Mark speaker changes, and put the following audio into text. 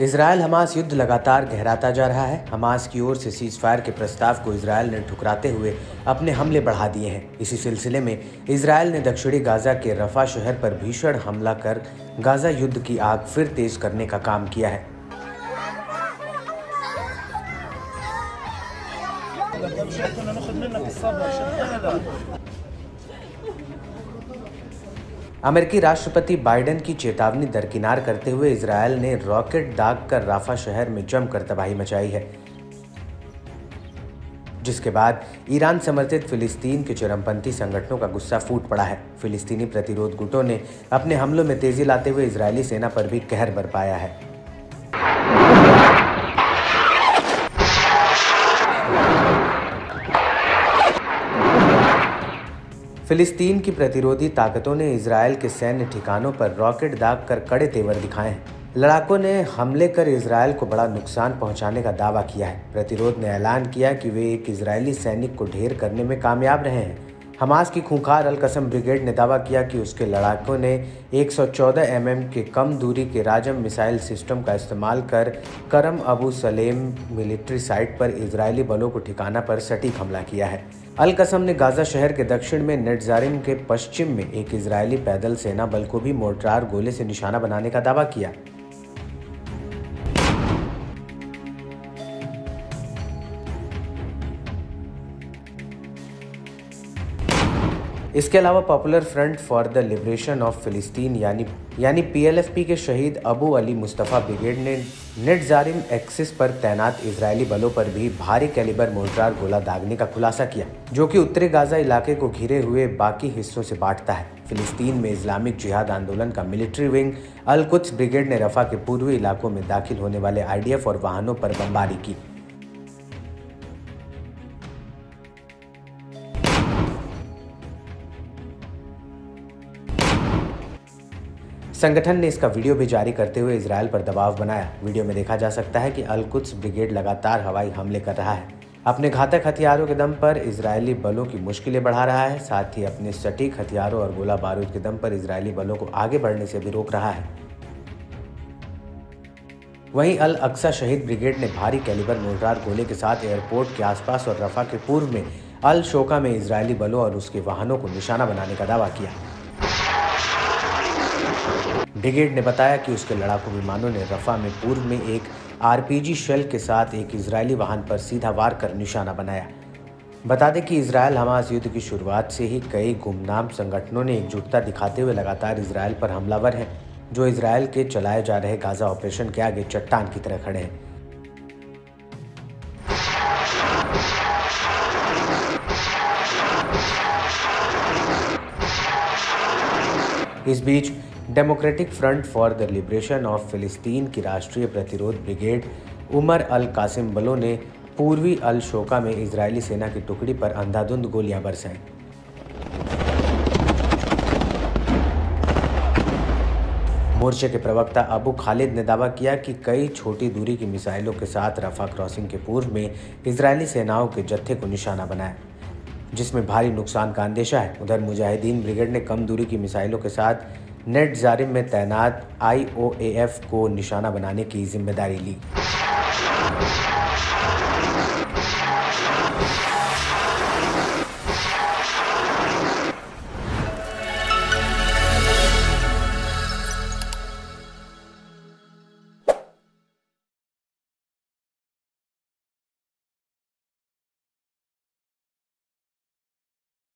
Speaker 1: Israel Hamas युद्ध लगातार गहराता जा रहा है। हमास की ओर से सीज फायर के प्रस्ताव को इजरायल ने ठुकराते हुए अपने हमले बढ़ा दिए हैं। इसी सिलसिले में इजरायल ने दक्षिणी गाजा के रफा शहर पर भीषण हमला कर गाजा युद्ध की आग फिर तेज करने का काम किया है। अमेरिकी राष्ट्रपति बाइडेन की चेतावनी दरकिनार करते हुए इजरायल ने रॉकेट दागकर राफा शहर में जमकर तबाही मचाई है, जिसके बाद ईरान समर्थित फिलिस्तीन के चरमपंथी संगठनों का गुस्सा फूट पड़ा है। फिलिस्तीनी प्रतिरोध गुटों ने अपने हमलों में तेजी लाते हुए इजरायली सेना पर भी कहर बरपाया है। फिलिस्तीन की प्रतिरोधी ताकतों ने इजरायल के सैन्य ठिकानों पर रॉकेट दाग कर कड़े तेवर दिखाए हैं। लड़ाकों ने हमले कर इजरायल को बड़ा नुकसान पहुंचाने का दावा किया है। प्रतिरोध ने ऐलान किया कि वे एक इजरायली सैनिक को ढेर करने में कामयाब रहे हैं। हमास की खूंखार अल कसम ब्रिगेड ने दावा किया कि उसके लड़ाकों ने 114 mm के कम दूरी के राजम मिसाइल सिस्टम का इस्तेमाल कर Kerem Abu Salem military site पर इजरायली बलों को ठिकाना पर सटीक हमला किया है। अल कसम ने गाजा शहर के दक्षिण में नेटजारिम के पश्चिम में एक इजरायली पैदल सेना बल को भी मोर्टार गोले से निशाना बनाने का दावा किया। इसके अलावा Popular Front for the Liberation of फिलिस्तीन यानी PLFP के शहीद अबू अली मुस्तफ़ा ब्रिगेड ने नेटजारिम एक्सिस पर तैनात इजरायली बलों पर भी भारी कैलिबर मोर्टार गोला दागने का खुलासा किया, जो कि उत्तरी गाजा इलाके को घिरे हुए बाकी हिस्सों से बांटता है। फिलिस्तीन में इस्लामिक जिहाद आंदोलन का military wing Al Quds brigade ने रफा के पूर्वी इलाकों में दाखिल होने वाले IDF और वाहनों पर बमबारी की। संगठन ने इसका वीडियो भी जारी करते हुए इजरायल पर दबाव बनाया। वीडियो में देखा जा सकता है कि अल कुद्स ब्रिगेड लगातार हवाई हमले कर रहा है, अपने घातक हथियारों के दम पर इजरायली बलों की मुश्किलें बढ़ा रहा है, साथ ही अपने सटीक हथियारों और गोला बारूद के दम पर इजरायली बलों को आगे बढ़ने से भी रोक रहा है। वहीं अल अक्सा शहीद ब्रिगेड ने भारी कैलिबर मोर्टार गोले के साथ एयरपोर्ट के आसपास और रफा के पूर्व में अल शोका में इजरायली बलों और उसके वाहनों को निशाना बनाने का दावा किया। ब्रिगेड ने बताया कि उसके लड़ाकू विमानों ने रफा में पूर्व में एक RPG शेल के साथ एक इजरायली वाहन पर सीधा वार कर निशाना बनाया। बता दें कि इजरायल हमास युद्ध की शुरुआत से ही कई गुमनाम संगठनों ने एकजुटता दिखाते हुए लगातार इजरायल पर हमलावर हैं, जो इजरायल के चलाए जा रहे गाजा ऑपरेशन के आगे चट्टान की तरह खड़े हैं। इस बीच Democratic Front for the Liberation of फिलिस्तीन की राष्ट्रीय प्रतिरोध ब्रिगेड उमर अल कासिम बलों ने पूर्वी अल शोका में इजरायली सेना की टुकड़ी पर अंधाधुंध गोलियां बरसाईं। मोर्चे के प्रवक्ता अबू खालिद ने दावा किया कि कई छोटी दूरी की मिसाइलों के साथ रफा क्रॉसिंग के पूर्व में इजरायली सेनाओं के जत्थे को निशाना बनाया, जिसमें भारी नुकसान का अंदेशा है। उधर मुजाहिदीन ब्रिगेड ने कम दूरी की मिसाइलों के साथ नेटजारिम में तैनात IOAF को निशाना बनाने की जिम्मेदारी ली।